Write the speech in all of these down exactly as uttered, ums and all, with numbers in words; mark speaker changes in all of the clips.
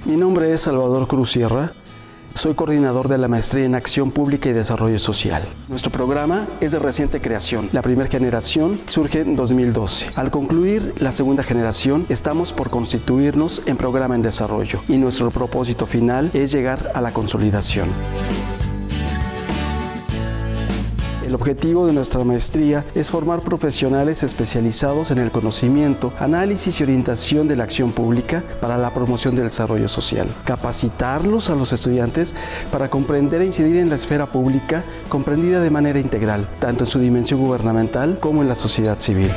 Speaker 1: Mi nombre es Salvador Cruz Sierra. Soy coordinador de la Maestría en Acción Pública y Desarrollo Social. Nuestro programa es de reciente creación. La primera generación surge en dos mil doce. Al concluir la segunda generación, estamos por constituirnos en programa en desarrollo y nuestro propósito final es llegar a la consolidación. El objetivo de nuestra maestría es formar profesionales especializados en el conocimiento, análisis y orientación de la acción pública para la promoción del desarrollo social. Capacitarlos a los estudiantes para comprender e incidir en la esfera pública comprendida de manera integral, tanto en su dimensión gubernamental como en la sociedad civil.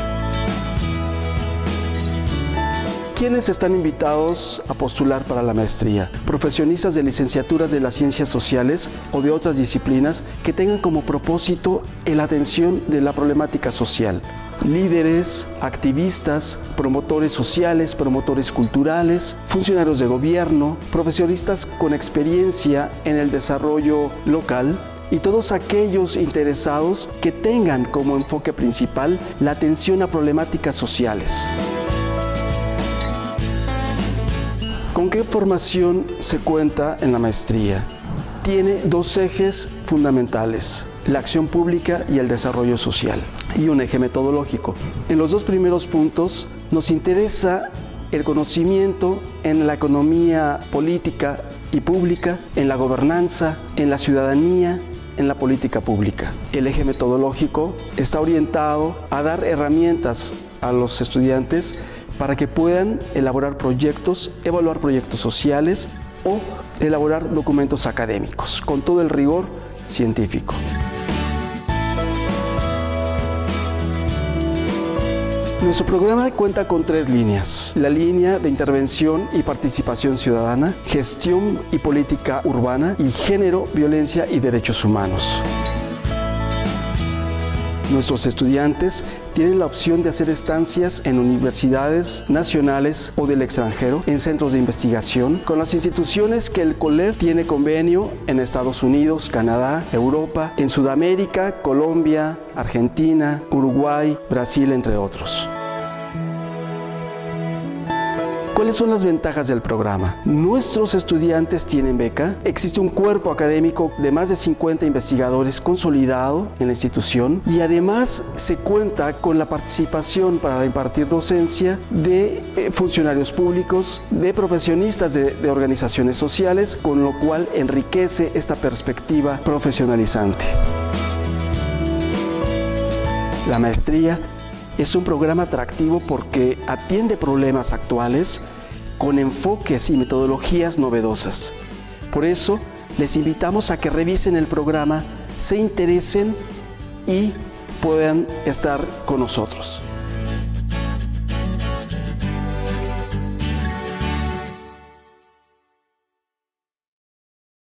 Speaker 1: ¿Quiénes están invitados a postular para la maestría? Profesionistas de licenciaturas de las ciencias sociales o de otras disciplinas que tengan como propósito la atención de la problemática social. Líderes, activistas, promotores sociales, promotores culturales, funcionarios de gobierno, profesionistas con experiencia en el desarrollo local y todos aquellos interesados que tengan como enfoque principal la atención a problemáticas sociales. ¿Con qué formación se cuenta en la maestría? Tiene dos ejes fundamentales, la acción pública y el desarrollo social, y un eje metodológico. En los dos primeros puntos nos interesa el conocimiento en la economía política y pública, en la gobernanza, en la ciudadanía, en la política pública. El eje metodológico está orientado a dar herramientas a los estudiantes para que puedan elaborar proyectos, evaluar proyectos sociales o elaborar documentos académicos, con todo el rigor científico. Nuestro programa cuenta con tres líneas: la línea de intervención y participación ciudadana, gestión y política urbana y género, violencia y derechos humanos. Nuestros estudiantes tienen la opción de hacer estancias en universidades nacionales o del extranjero, en centros de investigación, con las instituciones que el COLEF tiene convenio en Estados Unidos, Canadá, Europa, en Sudamérica, Colombia, Argentina, Uruguay, Brasil, entre otros. ¿Cuáles son las ventajas del programa? Nuestros estudiantes tienen beca, existe un cuerpo académico de más de cincuenta investigadores consolidado en la institución y además se cuenta con la participación para impartir docencia de eh, funcionarios públicos, de profesionistas de, de organizaciones sociales, con lo cual enriquece esta perspectiva profesionalizante. La maestría es un programa atractivo porque atiende problemas actuales con enfoques y metodologías novedosas. Por eso, les invitamos a que revisen el programa, se interesen y puedan estar con nosotros.